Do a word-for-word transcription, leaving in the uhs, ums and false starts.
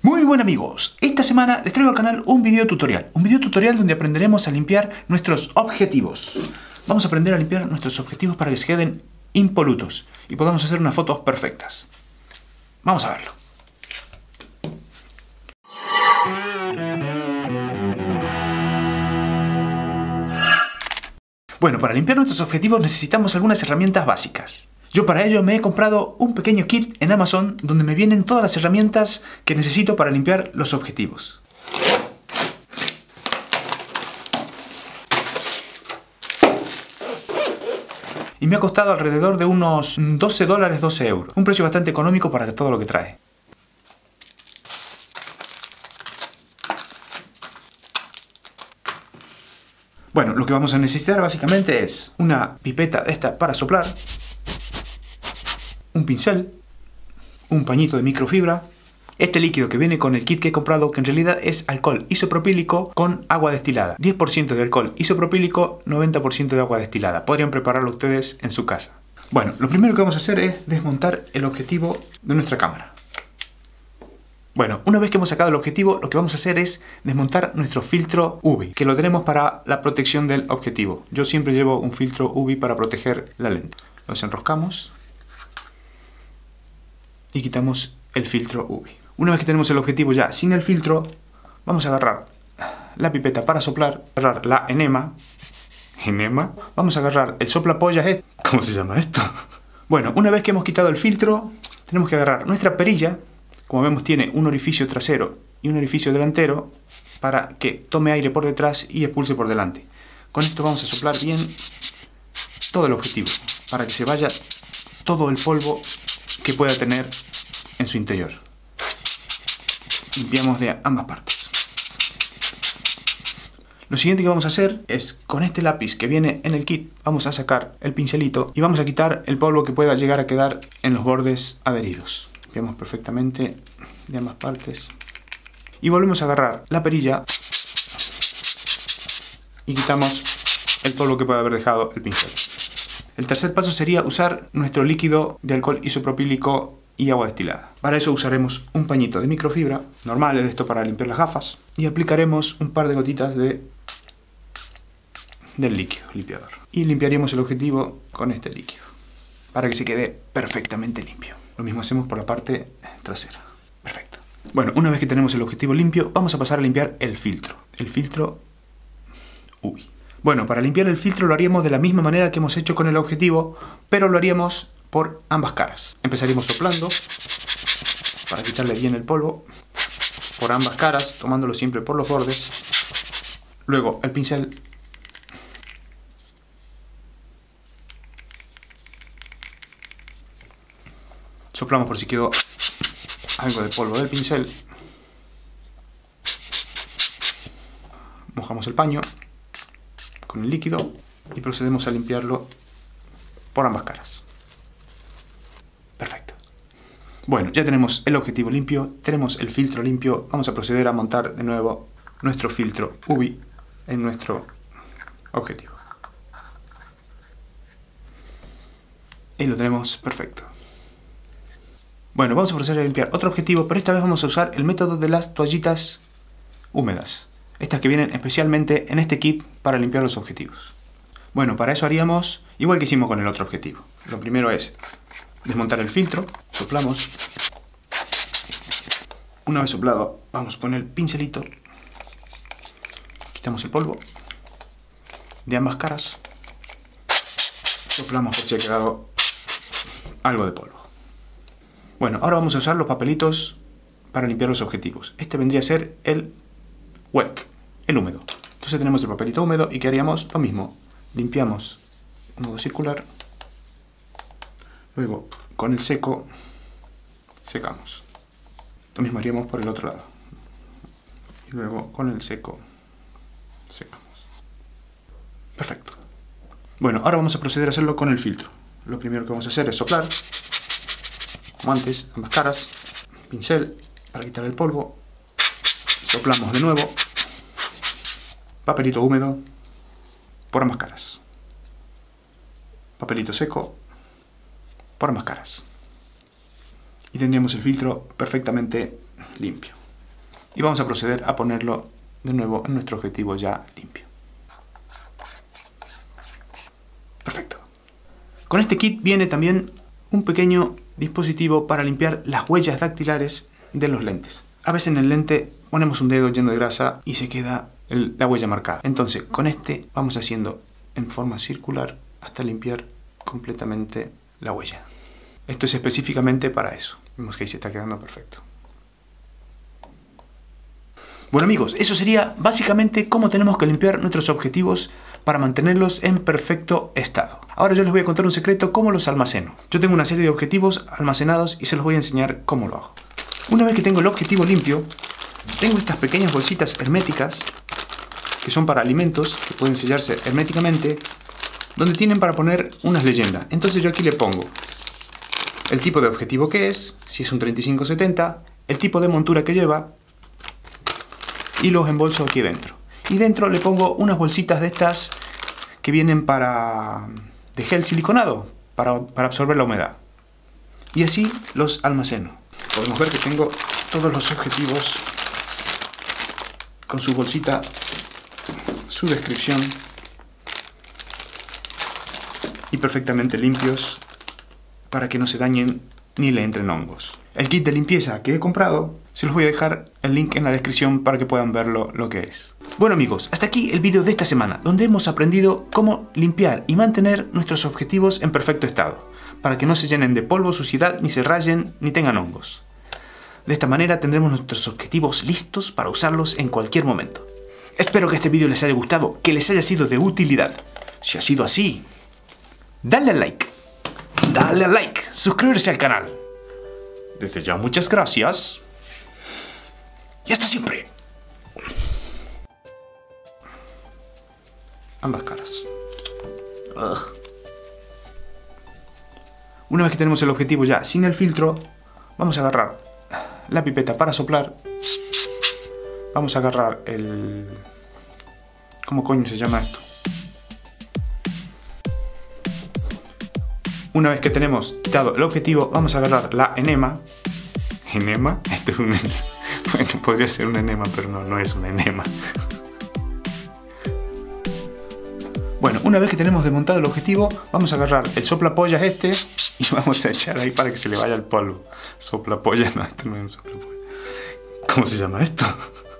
Muy buen amigos, esta semana les traigo al canal un video tutorial. Un video tutorial donde aprenderemos a limpiar nuestros objetivos. Vamos a aprender a limpiar nuestros objetivos para que se queden impolutos y podamos hacer unas fotos perfectas. Vamos a verlo. Bueno, para limpiar nuestros objetivos necesitamos algunas herramientas básicas. Yo para ello me he comprado un pequeño kit en Amazon donde me vienen todas las herramientas que necesito para limpiar los objetivos. Y me ha costado alrededor de unos doce dólares, doce euros. Un precio bastante económico para todo lo que trae. Bueno, lo que vamos a necesitar básicamente es una pipeta de esta para soplar, un pincel, un pañito de microfibra, este líquido que viene con el kit que he comprado, que en realidad es alcohol isopropílico con agua destilada. diez por ciento de alcohol isopropílico, noventa por ciento de agua destilada. Podrían prepararlo ustedes en su casa. Bueno, lo primero que vamos a hacer es desmontar el objetivo de nuestra cámara. Bueno, una vez que hemos sacado el objetivo, lo que vamos a hacer es desmontar nuestro filtro U V, que lo tenemos para la protección del objetivo. Yo siempre llevo un filtro U V para proteger la lente. Lo desenroscamos y quitamos el filtro U V. Una vez que tenemos el objetivo ya sin el filtro, vamos a agarrar la pipeta para soplar, agarrar la enema, enema, vamos a agarrar el soplapollas, ¿cómo se llama esto? Bueno, una vez que hemos quitado el filtro, tenemos que agarrar nuestra perilla. Como vemos, tiene un orificio trasero y un orificio delantero para que tome aire por detrás y expulse por delante. Con esto vamos a soplar bien todo el objetivo para que se vaya todo el polvo que pueda tener en su interior. Limpiamos de ambas partes. Lo siguiente que vamos a hacer es, con este lápiz que viene en el kit, vamos a sacar el pincelito y vamos a quitar el polvo que pueda llegar a quedar en los bordes adheridos. Limpiamos perfectamente de ambas partes. Y volvemos a agarrar la perilla y quitamos el polvo que puede haber dejado el pincel. El tercer paso sería usar nuestro líquido de alcohol isopropílico y agua destilada. Para eso usaremos un pañito de microfibra, normal, es esto para limpiar las gafas, y aplicaremos un par de gotitas de, del líquido limpiador. Y limpiaremos el objetivo con este líquido, para que se quede perfectamente limpio. Lo mismo hacemos por la parte trasera. Perfecto. Bueno, una vez que tenemos el objetivo limpio, vamos a pasar a limpiar el filtro. El filtro U V. Bueno, para limpiar el filtro lo haríamos de la misma manera que hemos hecho con el objetivo, pero lo haríamos por ambas caras. Empezaríamos soplando para quitarle bien el polvo por ambas caras, tomándolo siempre por los bordes. Luego el pincel. Soplamos por si quedó algo de polvo del pincel. Mojamos el paño con el líquido y procedemos a limpiarlo por ambas caras. Perfecto. Bueno, ya tenemos el objetivo limpio, tenemos el filtro limpio. Vamos a proceder a montar de nuevo nuestro filtro U V en nuestro objetivo. Y lo tenemos perfecto. Bueno, vamos a proceder a limpiar otro objetivo, pero esta vez vamos a usar el método de las toallitas húmedas. Estas que vienen especialmente en este kit para limpiar los objetivos. Bueno, para eso haríamos igual que hicimos con el otro objetivo. Lo primero es desmontar el filtro, soplamos. Una vez soplado, vamos con el pincelito, quitamos el polvo de ambas caras, soplamos por si ha quedado algo de polvo. Bueno, ahora vamos a usar los papelitos para limpiar los objetivos. Este vendría a ser el wet, el húmedo. Entonces tenemos el papelito húmedo y ¿qué haríamos? Lo mismo. Limpiamos en modo circular. Luego, con el seco, secamos. Lo mismo haríamos por el otro lado. Y luego, con el seco, secamos. Perfecto. Bueno, ahora vamos a proceder a hacerlo con el filtro. Lo primero que vamos a hacer es soplar. Como antes, ambas caras, pincel para quitar el polvo, soplamos de nuevo, papelito húmedo por ambas caras, papelito seco por ambas caras y tendríamos el filtro perfectamente limpio. Y vamos a proceder a ponerlo de nuevo en nuestro objetivo ya limpio. Perfecto. Con este kit viene también un pequeño dispositivo para limpiar las huellas dactilares de los lentes. A veces en el lente ponemos un dedo lleno de grasa y se queda el, la huella marcada. Entonces con este vamos haciendo en forma circular hasta limpiar completamente la huella. Esto es específicamente para eso. Vemos que ahí se está quedando perfecto. Bueno amigos, eso sería básicamente cómo tenemos que limpiar nuestros objetivos para mantenerlos en perfecto estado. Ahora yo les voy a contar un secreto, cómo los almaceno. Yo tengo una serie de objetivos almacenados y se los voy a enseñar cómo lo hago. Una vez que tengo el objetivo limpio, tengo estas pequeñas bolsitas herméticas que son para alimentos, que pueden sellarse herméticamente, donde tienen para poner unas leyendas. Entonces yo aquí le pongo el tipo de objetivo que es, si es un treinta y cinco setenta, el tipo de montura que lleva, y los embolso aquí dentro. Y dentro le pongo unas bolsitas de estas que vienen para de gel siliconado para, para absorber la humedad. Y así los almaceno. Podemos ver que tengo todos los objetivos con su bolsita, su descripción y perfectamente limpios para que no se dañen ni le entren hongos. El kit de limpieza que he comprado, se los voy a dejar el link en la descripción para que puedan verlo lo que es. Bueno amigos, hasta aquí el vídeo de esta semana, donde hemos aprendido cómo limpiar y mantener nuestros objetivos en perfecto estado, para que no se llenen de polvo, suciedad, ni se rayen, ni tengan hongos. De esta manera tendremos nuestros objetivos listos para usarlos en cualquier momento. Espero que este vídeo les haya gustado, que les haya sido de utilidad. Si ha sido así, dale al like, dale al like, suscribirse al canal. Desde ya muchas gracias y hasta siempre. Ambas caras. Ugh. Una vez que tenemos el objetivo ya sin el filtro, vamos a agarrar la pipeta para soplar. Vamos a agarrar el... ¿Cómo coño se llama esto? Una vez que tenemos quitado el objetivo, vamos a agarrar la enema. ¿Enema? Esto es un... Bueno, podría ser un enema, pero no, no es un enema. Bueno, una vez que tenemos desmontado el objetivo, vamos a agarrar el soplapollas este y vamos a echar ahí para que se le vaya el polvo. Soplapollas, no, esto no es un soplapollas. ¿Cómo se llama esto?